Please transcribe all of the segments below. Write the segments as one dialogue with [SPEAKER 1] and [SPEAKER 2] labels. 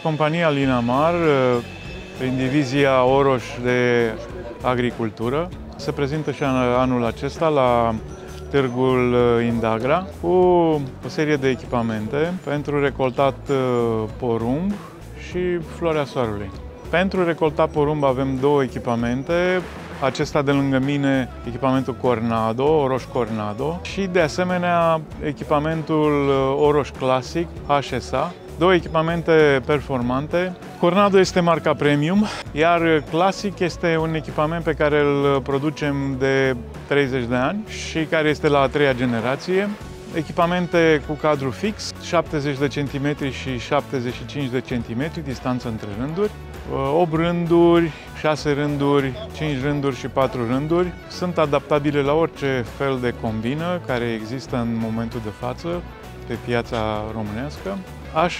[SPEAKER 1] Compania Linamar, prin divizia Oroș de Agricultură, se prezintă și anul acesta la Târgul Indagra cu o serie de echipamente pentru recoltat porumb și floarea soarelui. Pentru recoltat porumb avem două echipamente. Acesta de lângă mine, echipamentul Cornado, Oroș Cornado, și de asemenea echipamentul Oroș Classic HSA, două echipamente performante. Cornado este marca premium, iar Classic este un echipament pe care îl producem de 30 de ani și care este la a treia generație. Echipamente cu cadru fix, 70 de cm și 75 de cm distanță între rânduri, 8 rânduri, 6 rânduri, 5 rânduri și 4 rânduri. Sunt adaptabile la orice fel de combină care există în momentul de față pe piața românească. Aș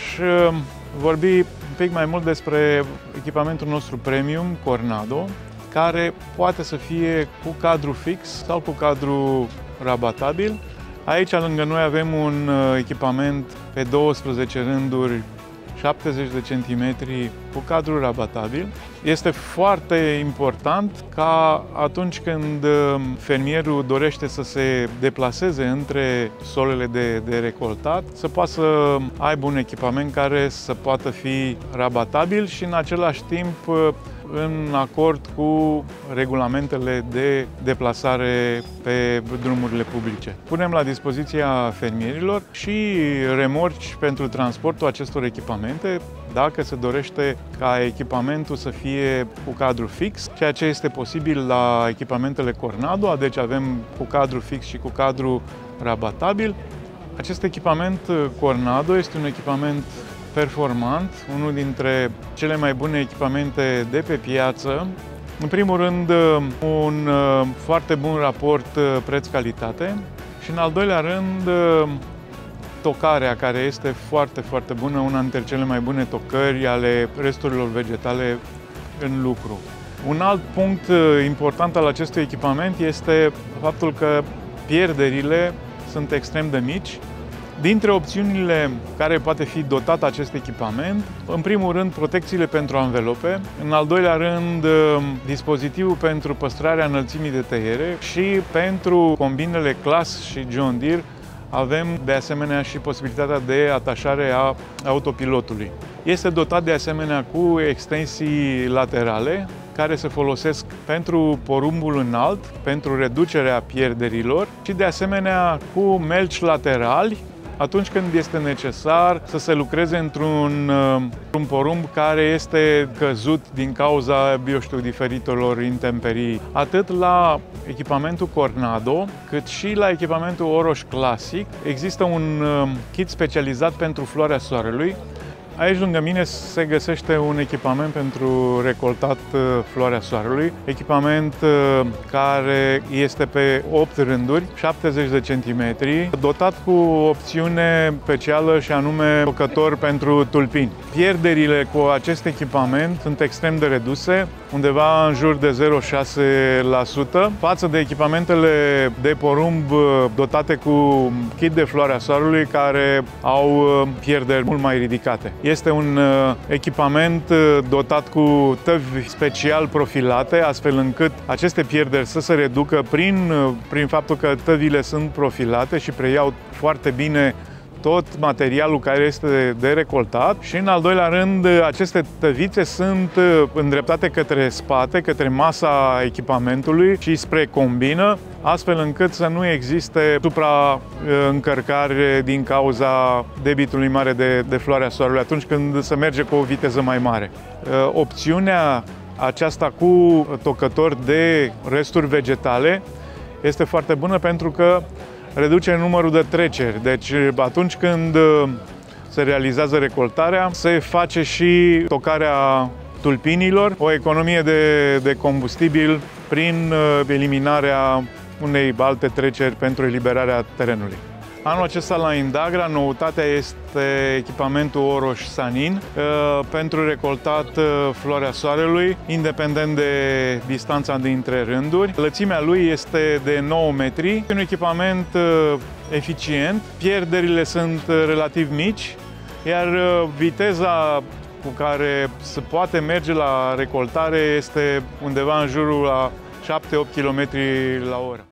[SPEAKER 1] vorbi un pic mai mult despre echipamentul nostru premium, Cornado, care poate să fie cu cadru fix sau cu cadru rabatabil. Aici, lângă noi, avem un echipament pe 12 rânduri, 70 de centimetri, cu cadru rabatabil. Este foarte important ca atunci când fermierul dorește să se deplaseze între solele de recoltat, să poată să aibă un echipament care să poată fi rabatabil și în același timp în acord cu regulamentele de deplasare pe drumurile publice. Punem la dispoziția fermierilor și remorci pentru transportul acestor echipamente, dacă se dorește ca echipamentul să fie cu cadru fix, ceea ce este posibil la echipamentele Cornado, deci avem cu cadru fix și cu cadru rabatabil. Acest echipament Cornado este un echipament performant, unul dintre cele mai bune echipamente de pe piață. În primul rând, un foarte bun raport preț-calitate și în al doilea rând, tocarea, care este foarte, foarte bună, una dintre cele mai bune tocări ale resturilor vegetale în lucru. Un alt punct important al acestui echipament este faptul că pierderile sunt extrem de mici. Dintre opțiunile care poate fi dotat acest echipament, în primul rând protecțiile pentru anvelope, în al doilea rând dispozitivul pentru păstrarea înălțimii de tăiere și pentru combinele Class și John Deere avem de asemenea și posibilitatea de atașare a autopilotului. Este dotat de asemenea cu extensii laterale care se folosesc pentru porumbul înalt, pentru reducerea pierderilor și de asemenea cu melci laterali atunci când este necesar să se lucreze într-un porumb care este căzut din cauza, diferitelor intemperii. Atât la echipamentul Cornado, cât și la echipamentul Oroș Classic există un kit specializat pentru floarea soarelui. Aici lângă mine se găsește un echipament pentru recoltat floarea soarelui, echipament care este pe 8 rânduri, 70 de centimetri, dotat cu o opțiune specială și anume tocător pentru tulpini. Pierderile cu acest echipament sunt extrem de reduse, undeva în jur de 0,6%, față de echipamentele de porumb dotate cu kit de floarea soarelui, care au pierderi mult mai ridicate. Este un echipament dotat cu tăvi special profilate, astfel încât aceste pierderi să se reducă prin faptul că tăvile sunt profilate și preiau foarte bine tot materialul care este de recoltat și, în al doilea rând, aceste tăvițe sunt îndreptate către spate, către masa echipamentului și spre combină, astfel încât să nu existe supraîncărcare din cauza debitului mare de floarea soarelui atunci când se merge cu o viteză mai mare. Opțiunea aceasta cu tocător de resturi vegetale este foarte bună pentru că reduce numărul de treceri. Deci atunci când se realizează recoltarea, se face și tocarea tulpinilor, o economie de combustibil prin eliminarea unei alte treceri pentru eliberarea terenului. Anul acesta la Indagra, noutatea este echipamentul Oroș Sanin pentru recoltat floarea soarelui, independent de distanța dintre rânduri. Lățimea lui este de 9 metri, un echipament eficient, pierderile sunt relativ mici, iar viteza cu care se poate merge la recoltare este undeva în jurul la 7-8 km la oră.